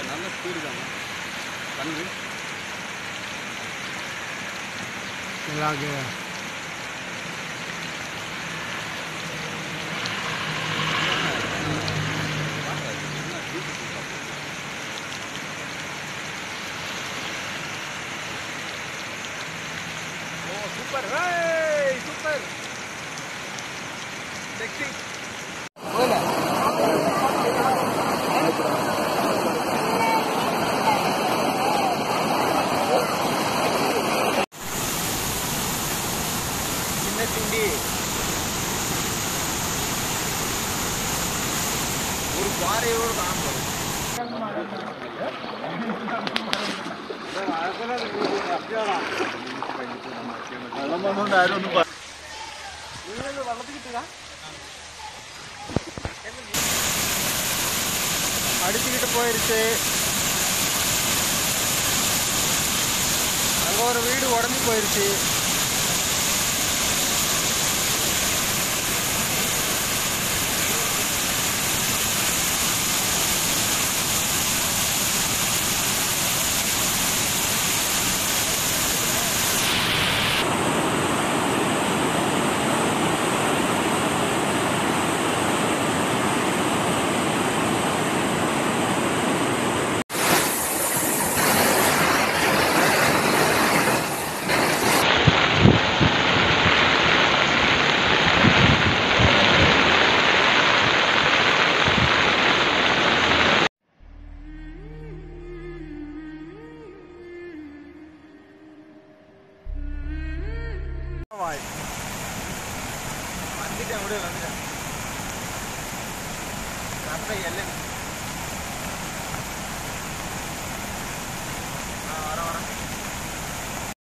நல்ல ஸ்பீடு தாங்க கண்ணு Super, hey, super. Sexy. Hola. Inna tindi. Oru paare oru kaam karo. அடிச்சுக்கிட்டு போயிருச்சு. அங்க ஒரு வீடு உடஞ்சி போயிருச்சு. வந்துட்டேன் விட வந்துட்டேன்.